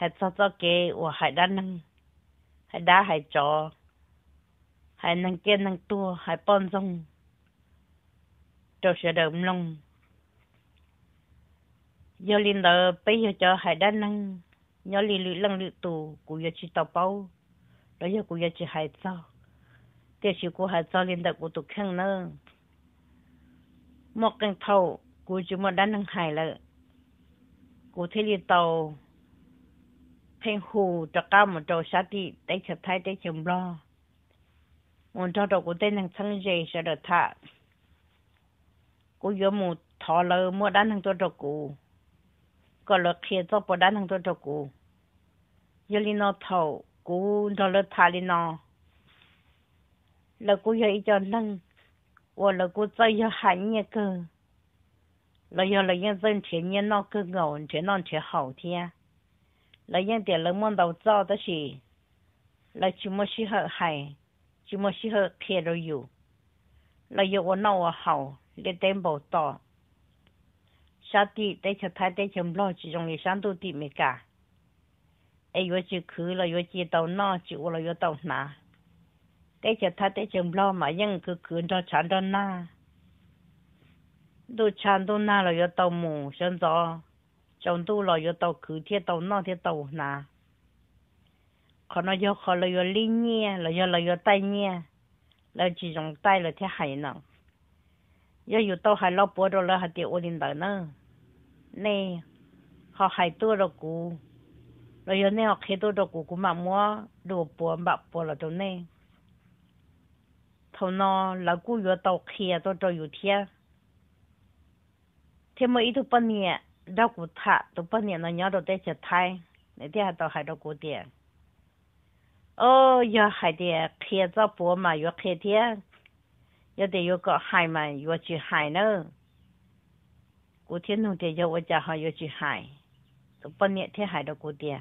hay cho cái và hay đa năng hay đá hay trò hay năng kia năng tua hay bon rong cho sẽ đờm lòng giờ linh đờ bây giờ cho hay đa năng nhớ lì lì lăng lì tù của giờ chỉ tàu bao đó giờ của giờ chỉ hay sao tiếc chỉ của hay sao linh đờ của tụ khang nữa một căn thầu của chúng mình đã năng hài là của thế li tàu phèn hù cho cao một trâu sát đi để chợt thay để chồng lo một trâu đầu của tên năng thăng dây sẽ được thả của giờ một thọ lơ mua đá năng trâu của còn là khi cho bỏ đá năng trâu của giờ li nó thầu của trâu lơ thả li nó là của giờ cho năng và là của cho giờ hành nhẹ cơ là giờ là nhân dân thiên nhiên nó cứ ngầu thiên nó thiên hậu thiên là nhân tiền là muốn đầu cho đó là là chỉ muốn xí hợp hay chỉ muốn xí hợp kia rồiอยู่là giờ我闹我好để đem bảo tỏ sao thì để cho thái để chấm lo chỉ trong lý sáng tu thì mới cả ấy vừa chỉ cứ là vừa chỉ tàu nó chỉ là vừa tàu nà để cho thái để chấm lo mà nhân cứ cho chán cho na đồ chán đồ na là vừa tàu mù sáng gió trong tu là vừa tàu cứ thiết tàu nó thiết tàu nà còn nó vừa khó là vừa linh nhẹ là vừa tay nhẹ là chỉ trong tay là thiết hải nè giờอยู่tàu hải lo bùa rồi là hạt tiêu linh đỡ nữa nè họ hảiตัวrồi cũ rồi giờ nè họ khaiตัวrồi cũ mà mua đồ bùa bạc bùa là chỗ nè thầu nó là cũ vừa tàu kia tôi choอยู่thiết thế mà ít tu bận nhẹ đau cũ thà tu bận nhẹ nó nhớ đồ để chặt thay để thế tàu hải đồ cũ tiền giờ hải tiền kia cho bùa mà vừa kia thiết giờ để yo có hải mà yo chỉ hải nữa, của thiên hùng để yo ở nhà họ yo chỉ hải, tụi bên nhẹ thế hải đâu của tiền,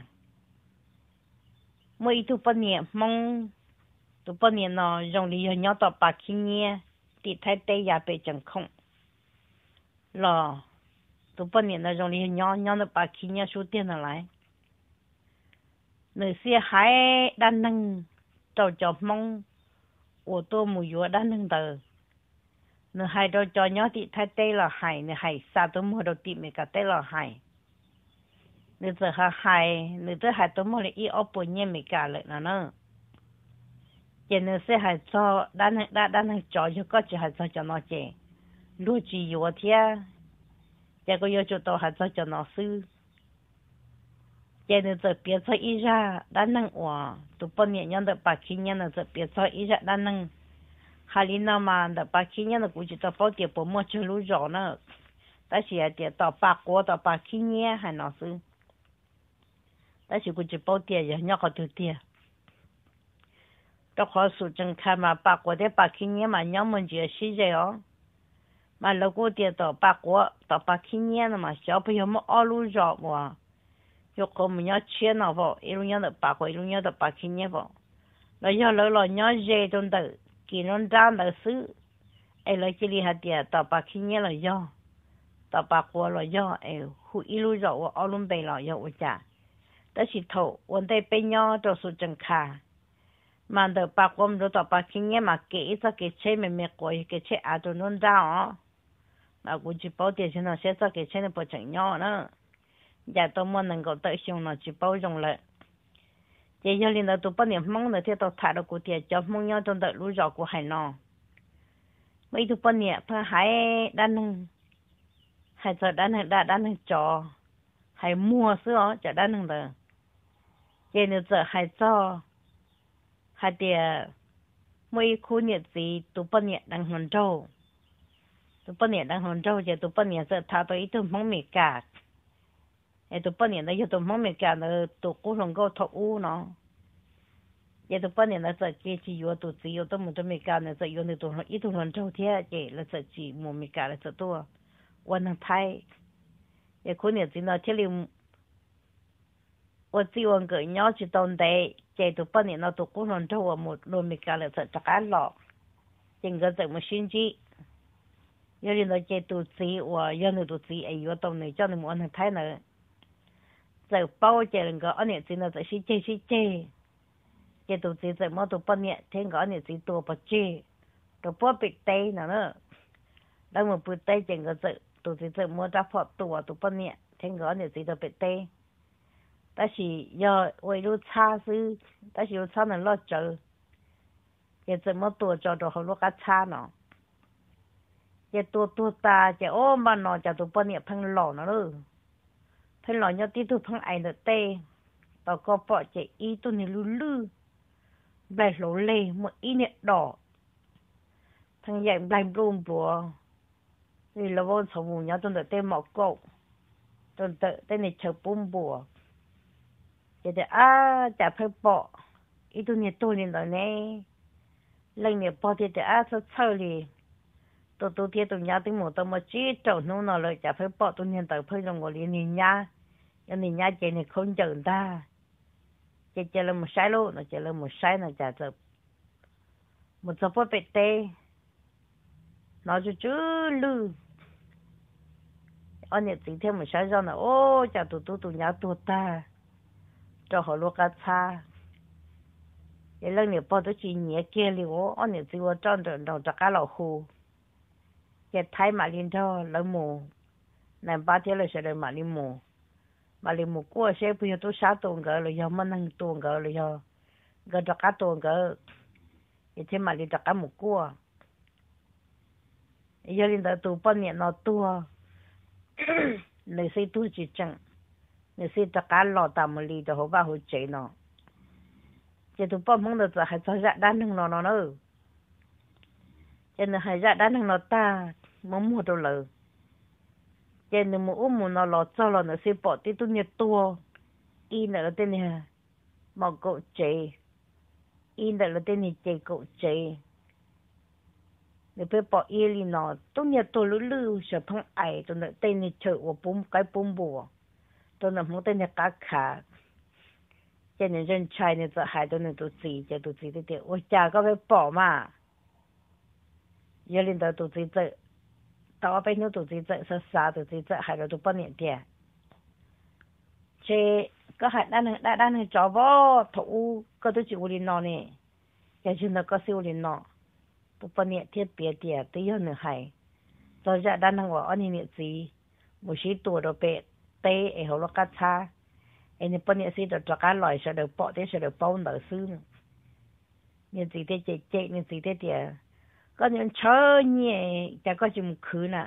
mỗi tụi bên nhẹ mong tụi bên nhẹ nó dùng lý do nhau tập bạc kinh nhẹ, thì thay tây nhà bị chẳng không, lo tụi bên nhẹ nó dùng lý do nhau nó bạc kinh nhẹ số tiền lại, người xưa hải đan nâng trâu chọc mong ô tô mùi dùa đã nâng tờ nửa hai đôi cho nhớ thì thay tê là hải nửa hải xa tôi mua đầu tiệm cả tê là hải nửa giờ hải nửa giờ hải tôi mua lại ít ốp bồi nhẹ mấy cả lại nữa chỉ nửa xe hải cho đã nâng cho có chỉ hải cho nó chè lúc chỉ dùa thia chỉ có yêu cho tao hải cho nó sư chỉ nửa giờ biết cho ít ra đã nâng ủa tụi bọn nhẹ nhàng được bạc khi nhàng nửa giờ biết cho ít ra đã nâng hà lý nào mà được bạc khi nhàng được cũng chỉ tao bảo tiền bộ mua cho lúa rõ nữa ta chỉ là tiền tao bạc của tao bạc khi nhẹ hay nó sư ta chỉ cũng chỉ bảo tiền giờ nhóc có tiêu tiền tao khó sử dụng khai mà bạc của để bạc khi nhẹ mà nhóc mình chỉ xí vậy ó mà lâu của tiền tao bạc khi nhẹ mà sao bây giờ mà ở lúa rõ mà yo có mình nhớ chia nào vậy, yêu nhớ được bạc của yêu nhớ được bạc kinh nhé vậy, rồi giờ lỡ nhớ dễ trong đời, kỳ nó ra đời xứ, ấy lấy cái gì hạt tiền, tập bạc kinh nhé là do, tập bạc của là do, hụi yêu rồi, ở luôn bề là do vậy chả, đó chỉ thầu, vấn đề bên nhau cho sự chân khá, mà được bạc của mình tập bạc kinh nhé mà kỹ cho cái chế mình coi cái chế à cho nó ra mà cũng chỉ bảo tiền cho nó sẽ cho cái chế nó bảo chẳng nhau nữa. Giờ tôi muốn能够得上了去包容了，这要领导都不年忙了，这都谈到过点，叫梦要中的路绕过海呢，每都不年他还单能，还做单能做，还摸是哦，就单能的，这呢这还做，还得每苦日子都不年能很做，都不年能很做，这都不年这他都一顿忙没干。tụi bên này nó tụi mắm mình cả nó tụi cố lòng go thọ u nó giờ tụi bên này nó sẽ chỉ vô tụi chỉ vô tụi mình cả nó sẽ vô tụi nó ít tụi nó trâu thế vậy là sẽ chỉ mua mình cả là sẽ tua quan thằng thái giờ cuối này chỉ nó chỉ liền 我只问个鸟去当地，这都半年了都过上头我们罗米干了才这个了，整个怎么选举？有人那这都知我，有人都知哎，我到那叫你们安排呢。 giờ bao giờ lần có anh ấy chỉ nó sẽ xí chê cái tụi chị giờ mà tụi bọn nhẹ thế có anh ấy chỉ tụi bọn chê tụi bọn bị tê nữa đang một bữa tê chẳng có giờ tụi chị giờ mà ra phật tụi bọn nhẹ thế có anh ấy chỉ tụi bị tê ta chỉ giờ为了差事ta chỉ差能落走cái giờ mà tụi cho tụi họ lúc cá差nó cái tụi ta cái ôm mà nó cho tụi bọn nhẹ phăng lò nó luôn phăng lò nhau tí tụi phăng ai nữa tê tao có bỏ chạy ý tụi này lư bài lỗ lê một ý niệm đỏ thằng dạy bài bùm bùa vì là vô số mù nhau tụi tên mọc cậu tụi tên này chờ bùm bùa vậy thì chả phải bỏ ý tụi này tôi nên rồi nè lần này bỏ thì sao chơi đi tụi thì tụi nhau tụi một tụi mà chỉ trâu nó nào rồi chả phải bỏ tụi này tới phải trong ngồi liền nhà nên nhà chị này không chờ ta chị là một sai luôn nó chị là một sai nó chả được một số phố bể tê nó chứ lư anh ấy chỉ thêm một sai do là ô chả tụi nhà tụi ta cho họ lúc cá xa vậy lần này bao tôi chỉ nhẹ kia liu anh ấy chỉ có tròn tròn đầu cho cá lẩu hồ cái thái mà liên cho lấy mù làm ba thế là sẽ lấy mà liên mù mà liền một cua sẽ bây giờ tôi sát tuồng gỡ rồi giờ mà năng tuồng gỡ rồi giờ gỡ cho cá tuồng gỡ thì thêm mà liền cho cá một cua giờ liền tới tụ bao nhiêu nó tua lấy xây tu chỉ chẳng lấy xây cho cá lò tạm một ly cho họ vào họ chế nó chỉ tụ bao mong được hay cho dạ đan thằng nó nữa cho nên hay dạ đan thằng nó ta mong mua đâu lợ cho nên một nó lọt cho nó sẽ bỏ tí tu nhiệt tua in là tên này màu cậu chế in là tên này chế cậu chế để phải bỏ yên đi nó tu nhiệt tua lư sợ phong ải cho nó tên này chợ của bún cái bún bùa tôi làm một tên này cá khá cho nên dân trai nàyจะหายตัวนึงตัวจีจะตัวจีเดียวโอ้ยจ่าก็ไปbỏ mà giờ lên tớiตัวจีจะtao bây giờ tụi chị dạy sao tụi chị dạy hay là tụi bao nhiêu tiền chế có hạt đan cho vô thủ có tụi chị uống nó nè giờ chúng ta có siêu uống nó tụi bao nhiêu tiền biệt tiền tụi giờ nữa hay rồi giờ đan hàng anh nhiêu gì một số tuổi rồi bé tê ở hồ lô cá cha anh bao nhiêu gì rồi cho cá lòi sẽ được bỏ thế sẽ được bao nở xứ nhiêu gì thế chế nhiêu gì thế tiền có những chơi nhẹ chả có chừng một khứ nè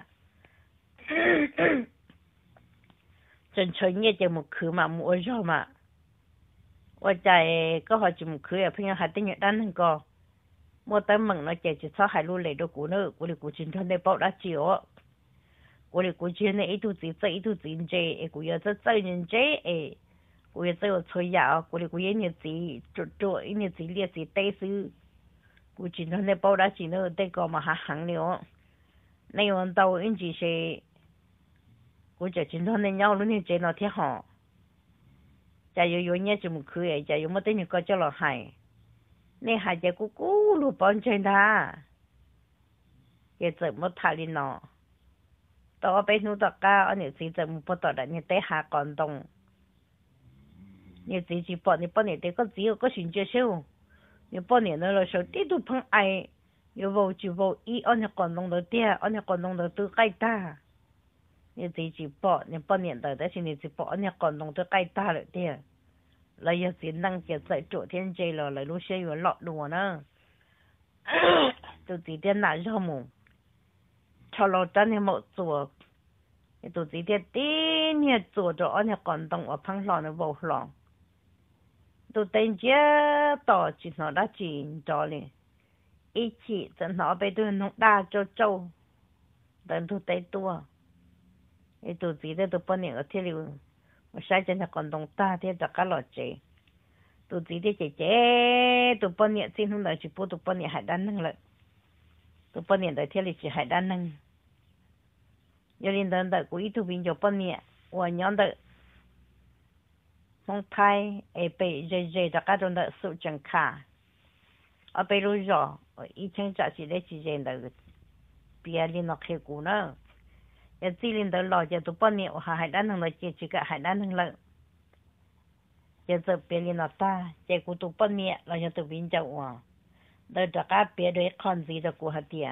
chân chơi nhẹ chừng một khứ mà mua rồi mà ở chạy có họ chừng một khứ ở phía hai tên nhật đan hơn co mua tới mừng nó chạy chỉ sao hai lô lệ đồ cũ nữa của lịch của chính thân đây bảo đã chịu của lịch của chính này ít tu gì chế của giờ rất chơi nhân chế của giờ chơi dạo của lịch của giờ nhiều gì trội nhiều gì liệt gì tây sư của chính thân này bao đã chỉ nữa đây có mà hạ hàng nữa này on tàu in chỉ sẽ của chính thân này nhau luôn như chế nó thế họ chả yêu nhé chỉ một khứ ấy chả yêu mất tên như có cho là hại này hại chả cú lu bọn chơi ta cái giờ mất thà đi nó tao bênนู้นตะก้าอันนี้สิจะมุปตอดเนี่ยแต่หาก่อนตรงเนี่ยสิจีปอนี่ปอนี่แต่ก็只有个选择少你半年了时候，地都碰爱，有无就无，伊按你广东的点，按你广东的都改大。你自己报，你半年的，但是你只报按你广东都改大了点。来有时能就在昨天这了，来路线有落路呢，就几点拿项目，超老真的没做，你都几点第年做着按你广东我碰上的无浪。tôi tên chứ tỏ chỉ nó đã chỉ cho liền ý chỉ dẫn nó bây tôi nó đa cho châu đến tôi tay tua ý tôi chỉ để tôi bao nhiêu ở thế liệu mà sai chân là còn đồng ta thế là cá lọt chế tôi chỉ để chế tôi bao nhiêu xin không đợi chỉ bố tôi bao nhiêu hải đan năng lợi tôi bao nhiêu đợi thế liệu chỉ hải đan năng giờ liên đến đợi của ý tôi bình cho bao nhiêu và nhóm đợi mong thay bị dễ đã các trong đó sự chẳng khả ở bên rồi rồi ý chân trả chỉ để chỉ dễ được bia liên nó khế cũ nữa giờ chỉ liên đó lo giờ tụi bọn nhiều hải đan năng là chỉ cả hải đan năng lợi giờ tự bề liền nó ta giờ cụ tụ bận nhẹ là giờ tự viên châu à đời đặc á bề đời con gì đó của hạt tiệt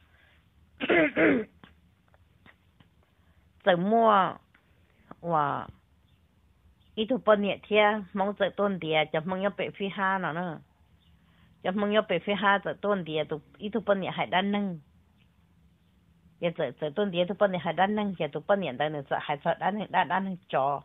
tự mua và ít tụ bận nhẹ thia mong tự tôn địaจะmong nhớ bề phi ha nó nữaจะmong nhớ bề phi ha tự tôn địa tụ ít tụ bận nhẹ hải đan nâng giờ tự tôn địa tụ bận nhẹ hải đan nâng giờ tụ bận nhẹ đời nữa hải sợ đan nâng trò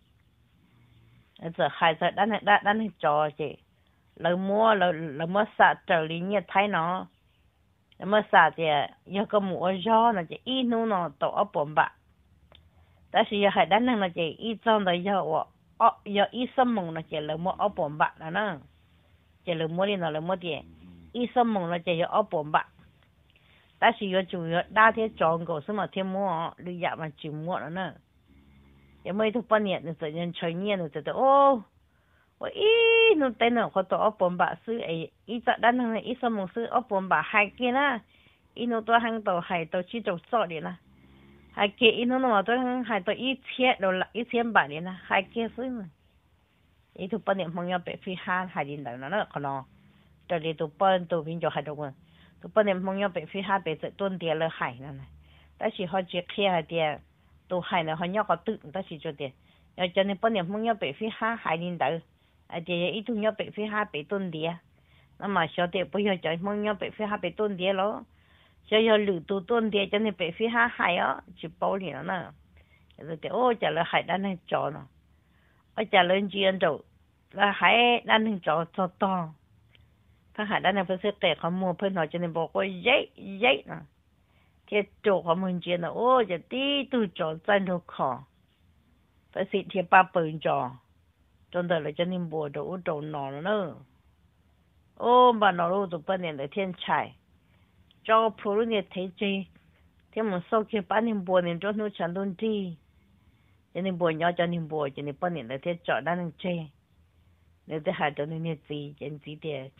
giờ hải sợ đan nâng trò chị lời mua xả trở lý nhiệt thay nó mà xả thì giờ có mua gió nó chỉ ít nu nó tổ ở bồn bạc但是要海单呢，那就一张的要我要一生梦那就了么二半八了呢，就了么的那了么的，一生梦那就要二半八，但是要主要那天装个什么天么，你也嘛就么了呢，也没头半年的这人吹年的这哦，我弄等了我到二半八是哎，一张单呢一生梦是二半八还给啦，一弄多行到还到去做少的啦。hai kia nó mà tôi hai tôi ít chết rồi là ít tiền bạc đi nè hai kia xứ mà ít tụ bận niệm mong nhau bị phi ha hai đi đâu nó còn nó rồi đi tụ bận tụ viên cho hai đâu mà tụ bận niệm mong nhau bị phi ha bị tự tuân tiền là hai nè但是họ chỉ kia hai tiền tụ hai nè họ nhau có tự但是cho tiền rồi cho nên bận niệm mong nhau bị phi ha hai đi đâu ai thì ít tụ nhau bị phi ha bị tuân tiền nó mà sao tiền bây giờ cho mong nhau bị phi ha bị tuân tiền lo cho giờ lử tụ tuân địa cho nên bị phi ha hay á chỉ bảo liền nó nè rồi thì ô chả là hay đan hình trò nó ở chả lên chuyện rồi là hay đan hình trò to toถ้าหาด้านในประเทศแต่เขามัวเพิ่นหน่อยจะเนี่ยบอกว่าเย้เย้นะเที่ยวโจเขามึงเจียนะโอ้จะตีตู้จอจันทุกขอประสิทธิ์เทียป้าปืนจอจนแต่เลยจะเนี่ยบัวโดนโดนนอนเนอะโอ้บ้านนอรู้ตัวเป็นเนี่ยเลยเทียนชัยcho phụ nữ này thấy gì thì một sau khi bán niềm buồn niềm cho nó chẳng luôn đi cho nên buồn nhau cho niềm buồn cho nên bán niềm là thế chọn đang niềm chê nếu thế hai đứa niềm gì chuyện gì để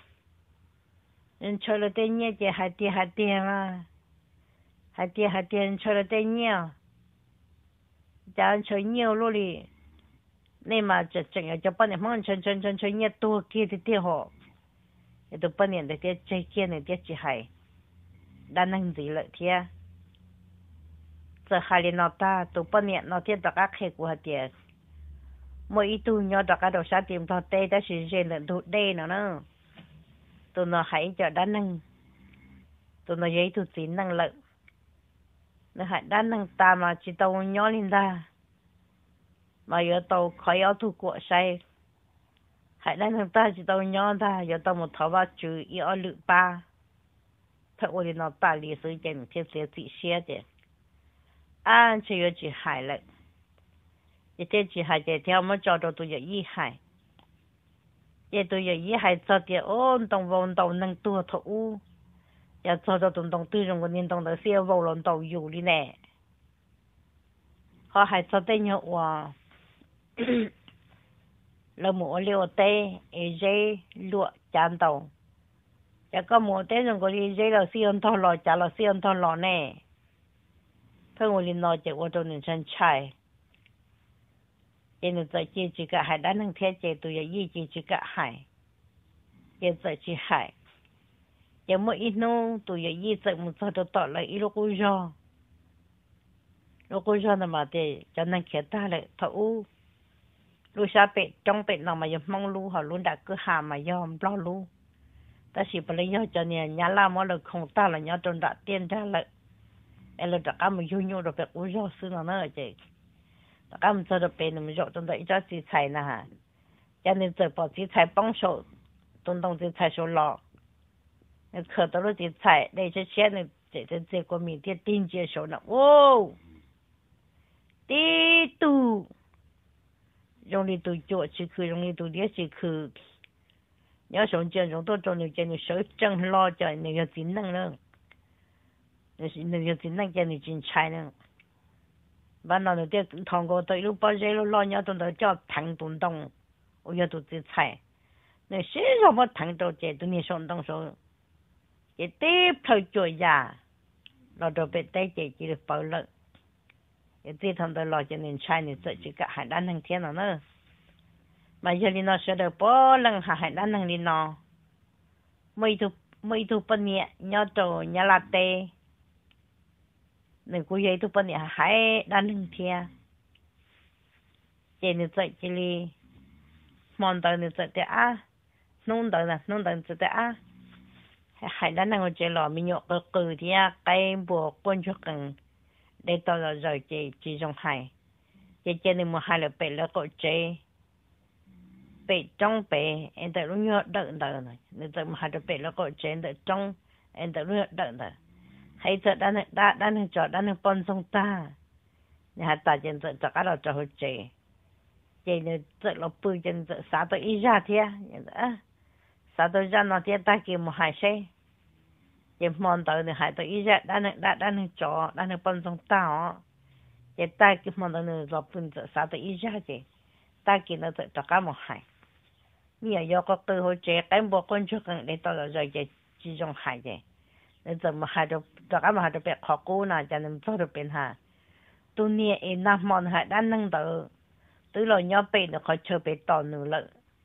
nên cho là tên nhẹ chỉ hai tiền mà hai tiền cho là tên nhiều chẳng cho nhiều luôn đi nên mà chẳng cho bán niềm mong cho nhiều tua kia thì tiền họ thì tụi bán niềm là thế chơi kia này thế chỉ hay đan năng gì lợi thia giờ hai lần nó ta tụ bận niệm nó thiên đặc ác hệ của hạt tiền mỗi ít tu nhỏ đặc ác đầu sáng tìm thọ tê đã sử dụng lần thụ đê nữa tụ nó hãy cho đan năng tụ nó giấy tụ chín năng lợi nó hãy đan năng ta mà chỉ tàu nhỏ lên ra mà giờ tàu khỏi áo thu của say hãy đan năng ta chỉ tàu nhỏ ra giờ tàu một thảo ba chữ y ở lự ba thật ổn nó ta lý sử trên thiên sẽ chỉ xe chứ an chỉ có chỉ hại lại cái tên chỉ hại để theo mà cho đồ tụi ý hại để tụi ý hại cho tiền ôn đồng vòng đầu nâng tua thụ giờ cho tụi đồng tư trong cái niên đồng đó xe vào lòng đầu dù đi nè họ hại cho tên nhau à là một liều tê dây lụa chán đầu chả có một tên rồi có đi dây là xiên thò lò chả là xiên thò lò nè thôi ngồi lên nói chỉ qua trong những chân chạy nên giờ chỉ cả hai đàn năng thiết chế tụi giờ chỉ cả hai giờ chỉ hai giờ mỗi ít nô tụi giờ giờ một số đồ tọt lại ít lúc cô là mà để cho nên kia ta lại thấu lu saเป็ด trongเป็ด nào mà mong lu họ luôn đã cứ hà mà yom lo lu ta chỉ phải lấy cho nên nhà làm mà được không ta là nhà trong đã tiền ra lại em là đã cảm thấy vui nhộn được việc uống rượu xưa nó nữa chứ đã cảm thấy được bên mình rượu trong đấy cho chị xài nè ha cho nên giờ bỏ chị xài bông sổ trong đồng chị xài sổ lọ nên khởi tới lúc chị xài đây cho xe này chị của mình thì tin chị sổ nè ô tí tu dùng đi tu chỗ chỉ khử dùng đi tu đĩa chỉ khử nhớ sống chân chúng tôi trong nhiều chân sở chân lo cho nhiều tính năng nữa nhiều tính năng cho nhiều chuyện chạy nữa ban đầu thì thằng cô tôi lúc bao giờ lo nhớ tôi đã cho thằng tuần đông ôi giờ tôi chỉ chạy nên sẽ không có thằng đâu chạy tôi nhiều sống đông số cái tiếp theo chơi già lo đồ bị tay chạy chỉ được bảo lợi cái tiếp thằng tôi lo cho nên chạy nên sợ chỉ cả hai đàn thằng thiên nữa mà giờ đi nó sẽ được bỏ lần hải đã năng đi nó mấy thu bên nhẹ nhớ trò nhớ là tê nên cô dây thu bên nhẹ hải đã năng thia chị nên chạy chị li mòn tờ nên chạy tê á nôn tờ chạy tê á hải đã năng chị lò mình nhọ cơ cử thia cái bộ quân cho cần để tao là rồi chị trong hải chị nên một hai là bể là cậu chị bể trong bể em tự lúc nhớ đợi này nên tự mà hai đứa bể là cậu chị em tự trong em tự lúc đợi này hay tự đã nên cho đã nên bón sông ta nhà ta chân tự cho cái đó cho chị nên tự là bự chân tự xả tự ý ra thia xả tự ra nó thia ta kêu một hai xe chị mòn tự thì hai tự ý ra đã nên cho đã nên bón sông ta chị ta kêu mòn tự nên là bự tự xả tự ý ra chị ta kêu nó tự cho cái một hai nhiều do có từ hồi trẻ cái bộ con cho cần để tao là rồi chỉ trong hai vậy nên giờ mà hai đứa cho cái mà hai đứa bé khó cố nào cho nên tôi được bên hà tôi nghe em nam mòn hai đã nâng đỡ từ lâu nhau bên nó khỏi chơi bên tao nữa lợ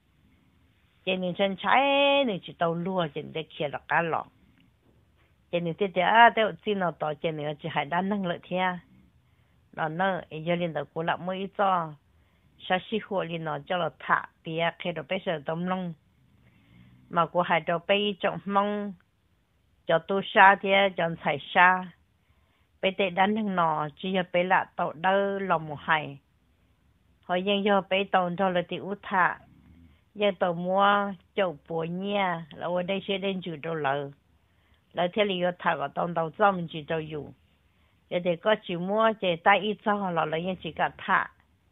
cho nên chân trái nên chỉ tao lúa cho nên kia là cá lọ cho nên thế à tao xin nó tao cho nên chỉ hai đã nâng lợi thia nó nơ em giờ lên đầu của lạ mới cho sa sĩ hồ li nó cho là thả bia khi đó bây giờ tôm lông mà của hai đầu bây trong mông cho tu sa thì cho thải sa bây tệ đánh thằng nó chỉ là bây là tàu đơ lòng một hai họยังdo bây tàu cho là ti út thảยังtàu mua chậu bùa nha là ở đây sẽ đến chủ đầu lợ là thế li thả vào tàu tàu cho mình chỉ tàuอยู่giờ thì có chịu mua chỉ tay ít cho làยังchỉ cả thả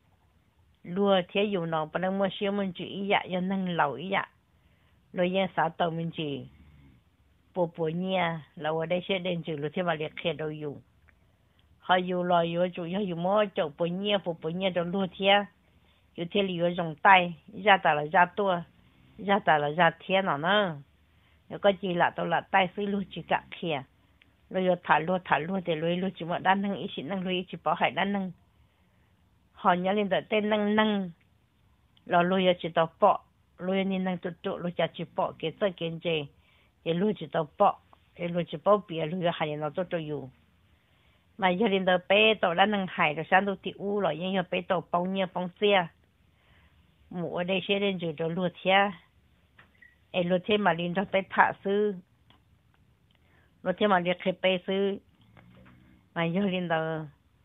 lúa thế dù nó bắt đầu mua xíu mình chỉ ý dạ cho năng lẩu ý dạ rồi yên xã tàu mình chỉ bộ nha là ở đây sẽ đến chữ lúa thế mà liệt khe đâu dù họ dù lo dù chủ yếu dù mua chậu bộ nha trong lúa thế dù thế lúa dùng tay ra ta là ra tua ra ta là ra thế nó nữa nếu có gì là tao là tay xí lúa chỉ cả khe rồi thả lúa thì lúa chỉ một đan năng ý chỉ năng lúa chỉ bỏ hải đan năng họ nhớ lên tới tên năng là lùi chỉ tao bỏ lùi nên năng tụt lùi chỉ bỏ cái tới cái gì cái lùi chỉ tao bỏ cái lùi chỉ bỏ bia lùi hay nó tụtอยู่mà nhớ lên tới bé tao đã năng hải rồi sáng tụt tiêu rồi nhưng mà bé tao bông nhia bông xia mua đây sẽ đến chỗ lùi thia ai lùi thia mà lên tới bé thả sư lùi thia mà lên khi bé sư mà nhớ lên tới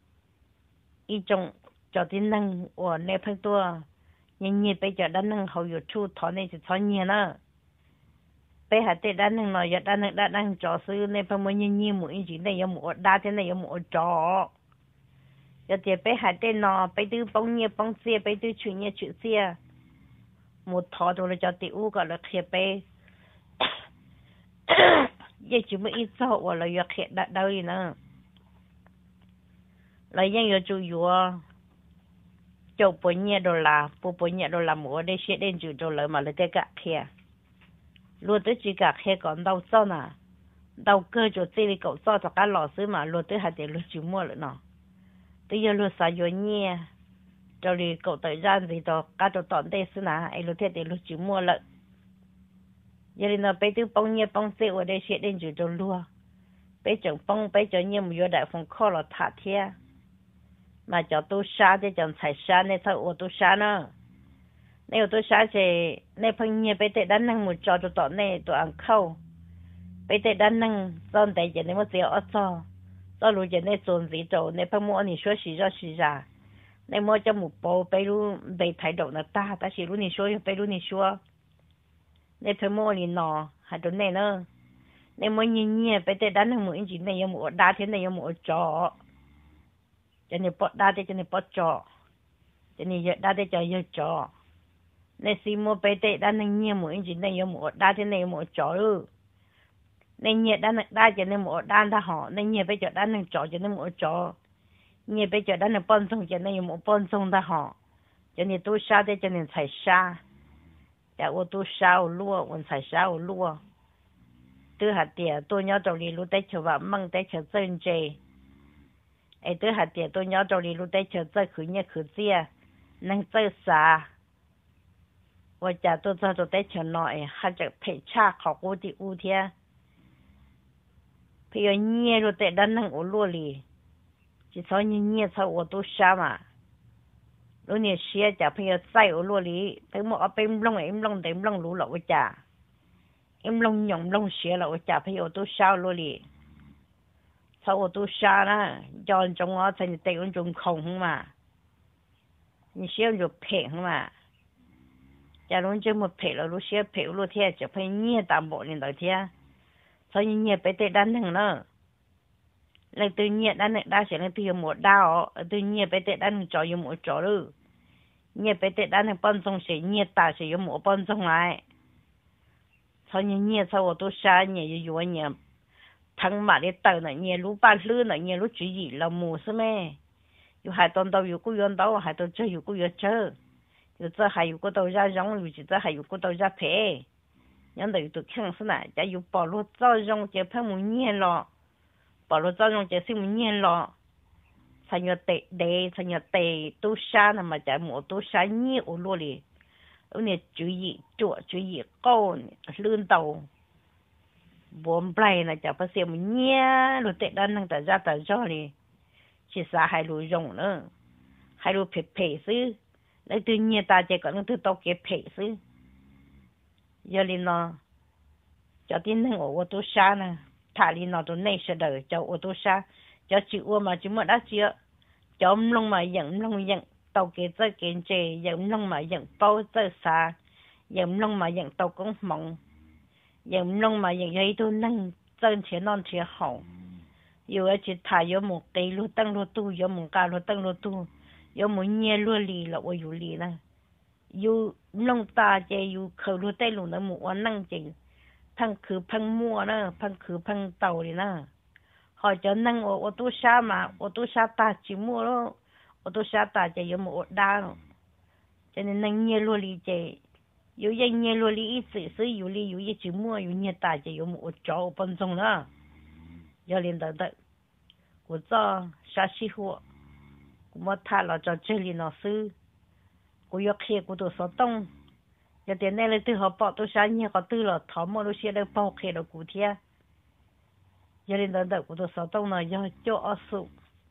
ý trong cho tin năng ở nơi phân tua nhưng bây giờ đã năng hậu yếu chu thọ này chỉ thọ nhiều nữa bây giờ tết đã năng nói đã năng cho sư nơi phân mới nhiều mỗi gì này có một đa thế này có một cho giờ thì bây giờ tết nó bây từ bông xe bây từ chuyện xe một thọ rồi cho tiểu gọi là khép bây giờ chỉ mới ít sau hoặc là giờ khép đã đâu gì nữa lạiยังอยู่จู่อยู่จบปุ่นเนี่ยดอลลาร์ปุ่นเนี่ยดอลลาร์หมดได้เช็ดเด่นจู่ดอลลาร์มาเลยได้กะเขียรู้ตัวจีกะเขียก่อนดาวซ้อน่ะดาวเกิดจู่ที่เราซ้อจากการหล่อซื้อมารู้ตัวหาเดี๋ยวรู้จู่มั่วเลยเนาะตัวยังรู้สายอยู่เนี่ยจะรีเก่าตัวย่านสิตัวการตัวตอนได้ซื้อนะไอ้รู้เท่เดี๋ยวรู้จู่มั่วเลยยังเราไปตื้อปงเนี่ยปงเสียวได้เช็ดเด่นจู่ดอลลาร์ไปจังปงไปจังเนี่ยมันอยู่ได้ฟงข้อเราถาเทียmà cho tôi xa thì chọn xài xa này thôi ô tôi xa nữa nếu tôi xa thì nếu phân nhiều bây giờ đã năng một trò tôi tỏ này tôi ăn khâu bây giờ đã năng dọn tại giờ nếu mà giờ ở cho lúc giờ này dọn gì rồi nếu phân mua thì số xí ra nếu mua cho một bộ bây lúc bây thái độ là ta chỉ lúc này số bây lúc này số nếu phân mua thì nọ hay đồ này nữa nếu mua nhiều bây giờ đã năng một gì này một đa thế này một trò cho nên bỏ đa để cho nên bỏ trọ cho nên giờ đa để cho giờ trọ nên xí mua bé tệ đa nên nhiều mỗi chỉ nên một đa thế này một trọ ư nên nhiều đa cho nên một đa đã họ nên nhiều bây giờ đa nên trọ cho nên một trọ nhiều bây giờ đa nên bón sông cho nên một bón sông đã họ cho nên tôi sa để cho nên xài sa để tôi sa lúa tôi xài sa lúa từ hạt tiền tôi nhớ đầu đi lúc đấy chờ vào măng đấy chờ dân chơi ai tới hạt tiền tôi nhớ trong đi lúc đấy chờ chơi khử nhẹ khử xia năng chơi xà 我家都在都在城内，还在陪茶考过的五天，陪有年了在那能我落里，至少你年才我都杀嘛，如你写家陪有在我落里，陪我陪弄得弄路了我家，弄用弄写了我家陪有都杀落里，才我都杀了，叫中我才你对用中空嘛，你写就陪嘛。假如这么陪了，路些陪路天就陪你大bộ领导天，所以你别得单能了。lại tự nhiên đã đã sẽ là từ một đào, tự nhiên bây giờ đã cho yêu một chỗ rồi, nhiên bây giờ đã bận xong sẽ nhiên ta sẽ yêu một bận xong lại, sau nhiên sau tôi xa nhiên yêu nhiên, thằng mà để tao này nhiên lúc ba lứa này nhiên lúc chuyện gì là mù sao mẹ, yêu hai tuần đầu yêu cô yêu đầu hai tuần chơi yêu cô yêu chơi, yêu chơi hai yêu cô đầu ra rong yêu chơi hai yêu cô đầu ra phê, nhân đời tôi khăng sao này, chỉ yêu bỏ lúa cho rong chỉ phải muốn nhiên lo. Bảo lo cho chúng ta xin nhiên lo, sao nhớ tệ tu sa nè mà chạy một tu sa nhiều luôn đi, ông này chú ý câu lươn tàu, bốn bảy là chạy phải xem nhia rồi tệ đan năng ta ra đi, chỉ sa hai lúa rồng nữa, hai lúa phê xứ, lấy tự nhiên ta chỉ có những thứ tao kẹp phê xứ, giờ lên nó, cho tin năng ở tu sa nè. Thà đi nó tụi này sẽ đợi cho ô tô xa cho chịu mà chúng mà đã chịu cho ông long mà dẫn tàu kế tới kiến chế dẫn long mà dẫn bao tới xa dẫn long mà dẫn tàu cũng mỏng dẫn long mà dẫn giấy tôi nâng chân chế non chế hậu dù ở chỉ thà có một tỷ luôn tăng luôn tu có một ca luôn tăng luôn tu có một nhẹ luôn lì là ôi dù lì nè dù long ta chế dù khởi luôn tay luôn là một năng chếพังคือพังมัวนะพังคือพังเต่าเลยนะหอยจะนั่งโอตุชามาโอตุชาตาจิมัวแล้วโอตุชาตาจะยมอดดาจะนั่งเงียรัวลีเจอยู่ยังเงียรัวลีอีสื่ออยู่ลีอยู่ยี่จิมัวอยู่เงียตาจะยมอดจ่อปนทรงนะอย่าเรียนแต่กูจะชาชิหัวกูมาท่าเราจะเจริญหนังสือกูยกเขียกูตัวสต้องgiờ tiền này là từ họ bỏ tôi sáng nhiều có từ là thỏ mua đồ xe được bao khi được cụ thể giờ đến đợt của tôi sáu tông này giờ cho ở sụ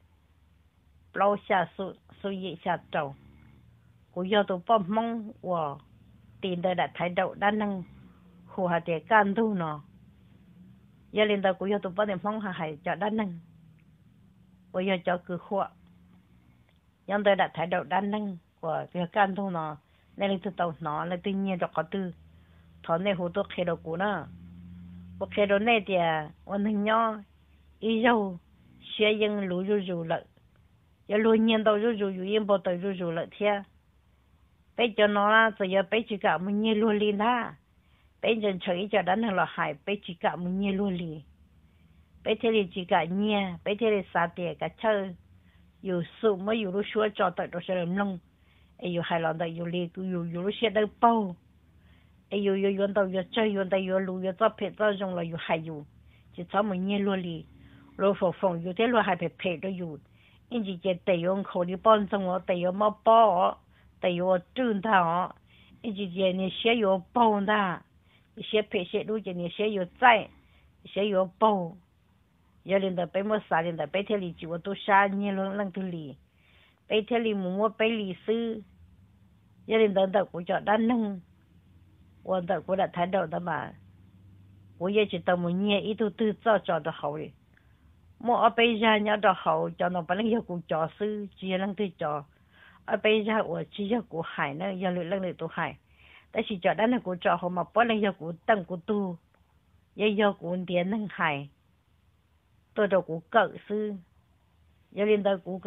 bao xa sụ gì xa trâu của giờ tôi bỏ mong và tiền đời đã thay đổi đa năng của hạt tiền can thu nó giờ đến đợt của giờ tôi bỏ tiền mong hại cho đa năng của giờ cho cứ khoa giờ đời đã thay đổi đa năng của cái can thu nó nên là tàu nó là tự nhiên cho có từ thọ này hồ tôi khai đầu cũ nữa bộ khai đầu này thì anh hình nhau ý dâu xe dân lú rù lợi giờ lú nhiên tàu rù yên bộ tàu rù lợi thế bây giờ nó là giờ bây chỉ cả mình nhiên luôn liền ha bây giờ chơi cho đánh là hại bây chỉ cả mình nhiên luôn liền bây thế thì chỉ cả nhiên bây thế thì xa tiền cả chơi dù sụ mới dù lúc xưa cho tàu đó sẽ làm nông ai hai lần đây yêu li yêu lúc xe đâu bao ai yêu đâu yêu chơi yêu đây yêu lu yêu cho phê cho dùng là yêu hai yêu chỉ cho mình nghe luôn li rồi phong yêu thế luôn hai phê đó yêu anh chỉ chỉ tay yêu khẩu đi bán xong rồi tay yêu mà bao tay yêu trơn thảo anh chỉ chỉ này xe yêu bao đó xe phê xe đôi chỉ này xe yêu chạy xe yêu bao giờ lên đó bây giờ sao lên đó bây giờ li chỉ tôi sáng nghe luôn lần thứ li bây giờ li mua bây li sư giờ đến đợt của cho đan nângวันđó của đã thay đổi đó mà của giờ chỉ tao muốn nghe ít tu cho đó hậu mua ở bây giờ nhớ đó hậu cho nó phải giờ của cho sư chỉ là tư cho ở bây giờ của chỉ giờ của hải nữa giờ lần này tu hải tại chỉ cho đan là của cho họ mà phải là giờ của tăng của tu giờ của tiền nâng hải tôi đâu của cỡ sư giờ đến đợt của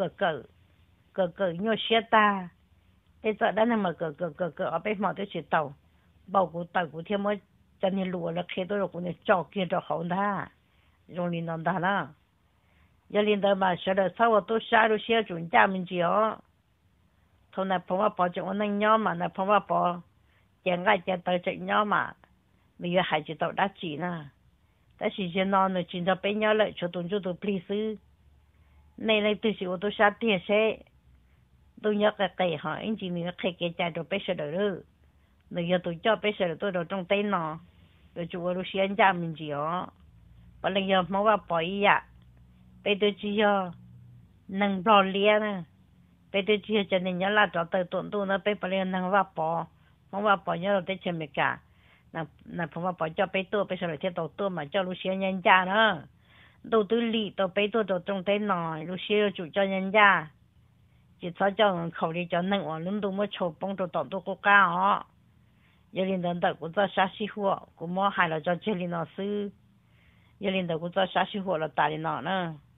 cỡ nhau xe ta bây giờ đã nằm mà cỡ ở bên ngoài tôi chỉ tàu bảo của tàu của thêm mới cho nên lúa là khi tôi được của này cho kia cho hậu ta rồi liền nó là giờ liền đó mà sau đó sau tôi xa rồi xe chuẩn cha mình chỉ ó thôi này phong bao cho anh nhau mà này phong bao chẳng ai chẳng tới chạy nhau mà bây giờ hai chỉ tàu đã chỉ nè tại vì giờ nó chỉ cho bên nhau lại cho tôi please này tôi chỉ tôi xa tiền xe tôi nhớ cái họ anh chị mình cái trái đồ bây giờ rồi rồi giờ tôi cho bây giờ tôi đồ trong tay nó rồi chủ lúc xưa ra mình chỉ ó bây giờ mà vào bỏ ý ạ bây giờ chỉ cho nâng bỏ lia nè bây giờ chỉ cho nên nhớ là cho tới tuần tu nó bây giờ nâng vào bỏ mà vào bỏ nhớ là tới chơi mấy cả nè phong vào bỏ cho bây giờ là theo đầu tư mà cho lúc xưa nhân ra nữa đầu tư lì đầu bây giờ đồ trong tay nó lúc xưa chủ cho nhân ra chỉ cho khẩu đi cho nâng ở lưng tôi mới chụp bông đồ tọt tôi có cao họ giờ linh đơn đợt cũng cho sát sĩ hộ cũng mua hai là cho chơi linh nó sư giờ linh đơn cũng cho sát sĩ hộ là tài linh nó nữa